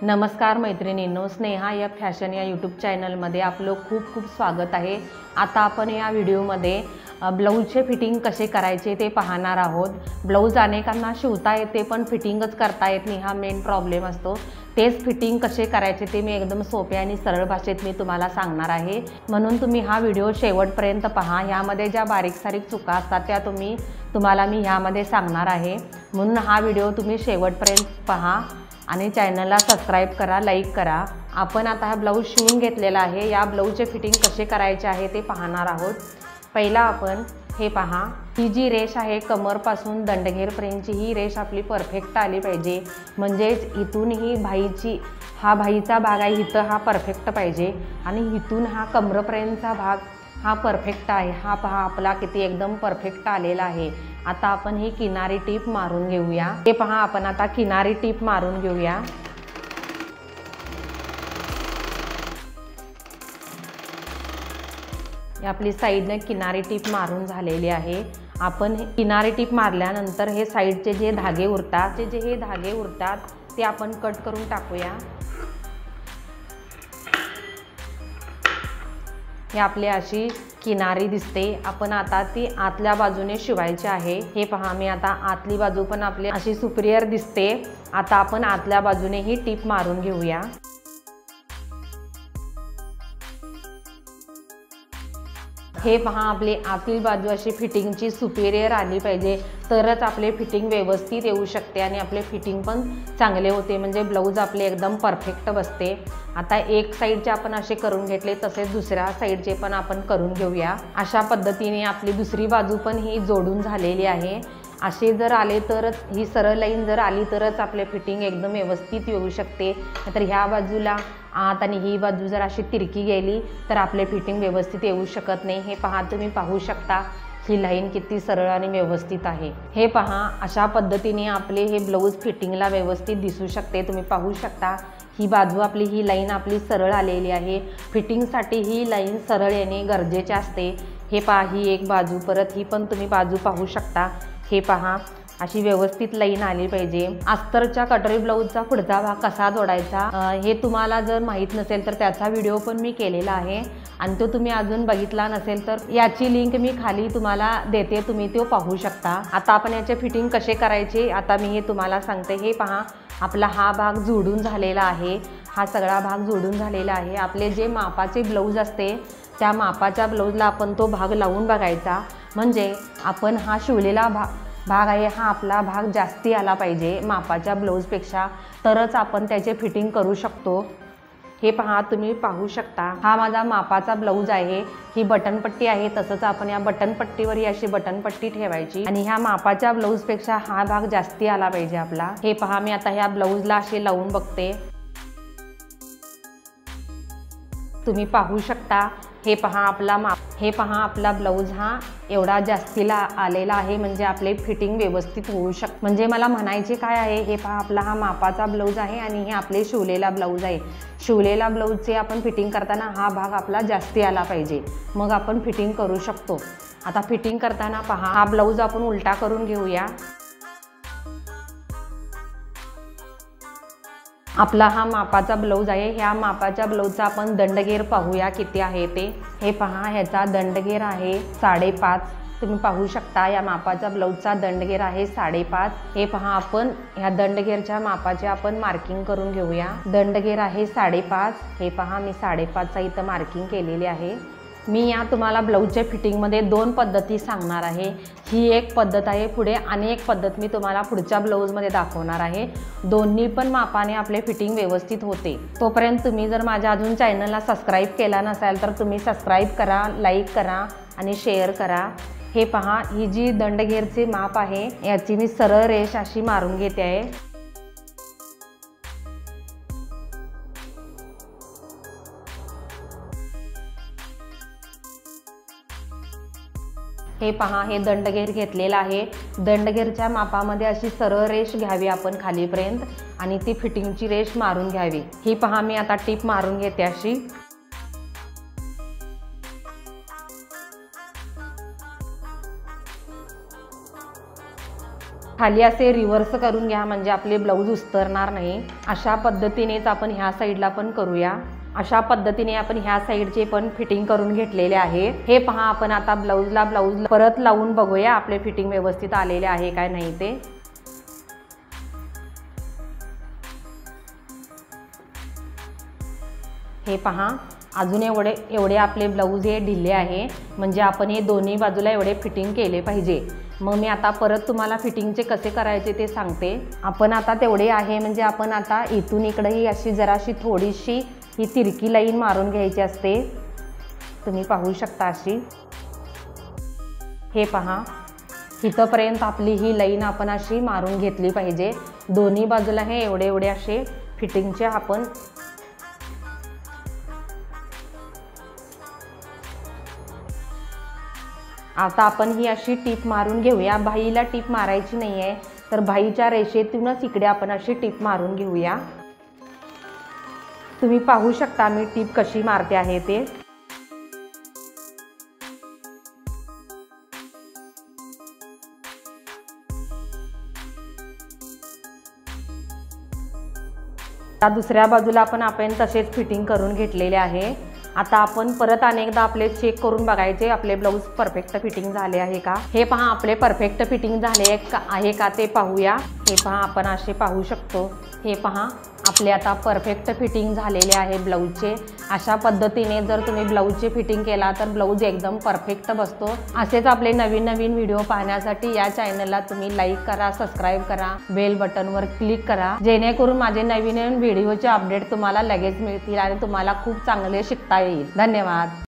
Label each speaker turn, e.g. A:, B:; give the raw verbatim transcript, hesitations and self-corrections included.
A: नमस्कार मैत्रिणींनो, स्नेहा या फॅशन या यूट्यूब चॅनलमध्ये आपलं खूप खूप स्वागत आहे। आता आपण या व्हिडिओमध्ये ब्लाऊजचे फिटिंग कसे करायचे ते पाहणार आहोत। ब्लाऊज अनेकांना शिवता येते पण फिटिंगच करता येत नाही, हा मेन प्रॉब्लेम असतो। तेच फिटिंग कसे करायचे ते मी एकदम सोप्या आणि सरळ भाषेत मी तुम्हाला सांगणार आहे, म्हणून तुम्ही हा व्हिडिओ शेवटपर्यंत पहा। यामध्ये ज्या बारीक सारीक चुका असतात त्या तुम्ही तुम्हाला मी ह्यामध्ये सांगणार आहे, म्हणून हा व्हिडिओ तुम्ही शेवटपर्यंत पहा आणि चॅनलला सबस्क्राइब करा, लाईक करा। आपण आता हा ब्लाऊज शिवून घेतलेला आहे। या ब्लाऊजचे फिटिंग कसे करायचे आहे ते पाहणार आहोत। पहिला आपण हे पहा, ही जी रेष आहे कमरपासून दंडघेरपर्यंतची ही रेष आपली परफेक्ट आली पाहिजे, म्हणजेच इथून ही भाईची हा भाईचा भाग आहे इथं हा परफेक्ट पाहिजे आणि इथून हा कमरपर्यंतचा भाग हा परफेक्ट आहे। हा पहा आपला किती एकदम परफेक्ट आलेला आहे। आता आपण ही किनारी टीप मारून घेऊया। हे पहा आपण आता किनारी टीप मारून घेऊया। आपली साइडने किनारी टीप मारून झालेली आहे। आपण किनारी टीप मारल्यानंतर हे साइडचे जे धागे उरतात जे जे हे धागे उरतात ते आपण कट करून टाकूया। हे आपले अशी किनारी दिसते। आपण आता ती आतल्या बाजूने शिवायची आहे। हे पहा मी आता आतली बाजू पण आपली अशी सुपिरियर दिसते। आता आपण आतल्या बाजूने ही टीप मारून घेऊया। हे पहा आपली आतील बाजू अशी फिटिंगची सुपिरियर आली पाहिजे, तरच आपले फिटिंग व्यवस्थित येऊ शकते आणि आपले फिटिंग पण चांगले होते, म्हणजे ब्लाऊज आपले एकदम परफेक्ट बसते। आता एक साइडचे आपण असे करून घेतले, तसेच दुसऱ्या साइडचे पण आपण करून घेऊया। अशा पद्धतीने आपली दुसरी बाजू पण ही जोडून झालेली आहे। असे जर आले तरच ही सरळ लाईन जर आली तरच आपले फिटिंग एकदम व्यवस्थित येऊ शकते, नाहीतर ह्या बाजूला आत आणि ही बाजू जर अशी तिरकी गेली तर आपले फिटिंग व्यवस्थित येऊ शकत नाही। हे पहा तुम्ही पाहू शकता ही लाईन किती सरळ आणि व्यवस्थित आहे। हे पहा अशा पद्धतीने आपले हे ब्लाऊज फिटिंगला व्यवस्थित दिसू शकते। तुम्ही पाहू शकता ही बाजू आपली ही लाईन आपली सरळ आलेली आहे। फिटिंगसाठी ही लाईन सरळ येणे गरजेचे असते। हे पहा ही एक बाजू, परत ही पण तुम्ही बाजू पाहू शकता। हे पहा अशी व्यवस्थित लाईन आली पाहिजे। अस्तरच्या कटोरी ब्लाऊजचा पुढचा भाग कसा जोडायचा हे तुम्हाला जर माहीत नसेल तर त्याचा व्हिडिओ पण मी केलेला आहे आणि तो तुम्ही अजून बघितला नसेल तर याची लिंक मी खाली तुम्हाला देते, तुम्ही तो पाहू शकता। आता आपण याचे फिटिंग कसे करायचे आता मी हे तुम्हाला सांगते। हे पहा आपला हा भाग जोडून झालेला आहे, हा सगळा भाग जोडून झालेला आहे। आपले जे मापाचे ब्लाऊज असते त्या मापाच्या ब्लाऊजला आपण तो भाग लावून बघायचा, म्हणजे आपण हा शिवलेला भाग भाग आहे हा आपला भाग जास्ती आला पाहिजे मापाच्या ब्लाऊजपेक्षा, तरच आपण त्याचे फिटिंग करू शकतो। हे पहा तुम्ही पाहू शकता हा माझा मापाचा ब्लाऊज आहे। ही बटनपट्टी आहे, तसंच आपण या बटनपट्टीवर ही अशी बटनपट्टी ठेवायची आणि ह्या मापाच्या ब्लाऊजपेक्षा हा भाग जास्ती आला पाहिजे आपला। हे पहा मी आता ह्या ब्लाऊजला असे लावून बघते, तुम्ही पाहू शकता। हे पहा आपला माप हे पहा आपला ब्लाऊज हा एवढा जास्तीला आलेला आहे, म्हणजे आपले फिटिंग व्यवस्थित होऊ शकते। म्हणजे मला म्हणायचे काय आहे, हे पहा आपला हा मापाचा ब्लाऊज आहे आणि हे आपले शिवलेला ब्लाऊज आहे। शिवलेला ब्लाऊजचे आपण फिटिंग करताना हा भाग आपला जास्ती आला पाहिजे, मग आपण फिटिंग करू शकतो। आता फिटिंग करताना पहा हा ब्लाऊज आपण उलटा करून घेऊया। आपला हा मापाचा ब्लाऊज आहे, ह्या मापाच्या ब्लाऊजचा आपण दंडघेर पाहूया किती आहे ते। हे पहा ह्याचा दंडघेर आहे साडेपाच, तुम्ही पाहू शकता या मापाचा ब्लाऊजचा दंडघेर आहे साडेपाच। हे पहा आपण ह्या दंडघेरच्या मापाचे आपण मार्किंग करून घेऊया। दंडघेर आहे साडेपाच, हे पहा मी साडेपाचचा इथं मार्किंग केलेली आहे। मी या तुम्हाला ब्लाऊजच्या फिटिंगमध्ये दोन पद्धती सांगणार आहे। ही एक पद्धत आहे, पुढे आणि एक पद्धत मी तुम्हाला पुढच्या ब्लाऊजमध्ये दाखवणार आहे। दोन्ही पण मापाने आपले फिटिंग व्यवस्थित होते। तोपर्यंत तुम्ही जर माझ्या अजून चॅनलला सबस्क्राईब केला नसाल तर तुम्ही सबस्क्राईब करा, लाईक करा आणि शेअर करा। हे पहा ही जी दंडघेरचे माप आहे याची मी सरळ रेष अशी मारून घेते आहे। हे पहा हे दंडघेर घेतलेला आहे। दंडघेरच्या मापामध्ये अशी सरळ रेष घ्यावी आपण खालीपर्यंत आणि ती फिटिंगची रेष मारून घ्यावी। ही पहा मी आता टीप मारून घेते अशी। खाली असे रिव्हर्स करून घ्या म्हणजे आपले ब्लाऊज उस्तरणार नाही। अशा पद्धतीनेच आपण ह्या साईडला पण करूया। अशा पद्धतीने आपण ह्या साईडचे पण फिटिंग करून घेतलेले आहे। हे पहा आपण आता ब्लाऊजला ब्लाऊज परत लावून बघूया आपले फिटिंग व्यवस्थित आलेले आहे काय नाही ते। हे पहा अजून एवढे एवढे आपले ब्लाऊज हे ढिले आहे म्हणजे आपण हे दोन्ही बाजूला एवढे फिटिंग केले पाहिजे। मग मी आता परत तुम्हाला फिटिंगचे कसे करायचे ते सांगते। आपण आता तेवढे आहे म्हणजे आपण आता इथून इकडे ही अशी जराशी थोडीशी ही तिरकी लाईन मारून घ्यायची असते। तुम्ही पाहू शकता अशी। हे पहा इथपर्यंत आपली ही लाईन आपण अशी मारून घेतली पाहिजे। दोन्ही बाजूला हे एवढे एवढे असे फिटिंगचे आपण आता आपण ही अशी टीप मारून घेऊया। बाहीला टीप मारायची नाही आहे तर बाहीच्या रेषेतूनच इकडे आपण अशी टीप मारून घेऊया। तुम्ही पाहू शकता मी टीप कशी मारते आहे ते। आता दुसऱ्या बाजूला आपण आपण तसेच फिटिंग करून घेतलेले आहे। आता आपण परत अनेकदा आपले चेक करून बघायचे आपले ब्लाऊज परफेक्ट फिटिंग झाले आहे का। हे पहा आपले परफेक्ट फिटिंग झाले आहे का ते पाहूया। हे पहा आपण असे पाहू शकतो। हे पहा आपले आता परफेक्ट फिटिंग झालेले आहे ब्लाऊजचे। अशा पद्धतीने जर तुम्ही ब्लाऊजचे फिटिंग केला तर ब्लाऊज एकदम परफेक्ट बसतो। असेच आपले नवीन नवीन व्हिडिओ पाहण्यासाठी या चॅनलला तुम्ही लाईक करा, सबस्क्राईब करा, बेल बटनवर क्लिक करा जेणेकरून माझे नवीन नवीन व्हिडिओचे अपडेट तुम्हाला लगेच मिळतील आणि तुम्हाला खूप चांगले शिकता येईल। धन्यवाद।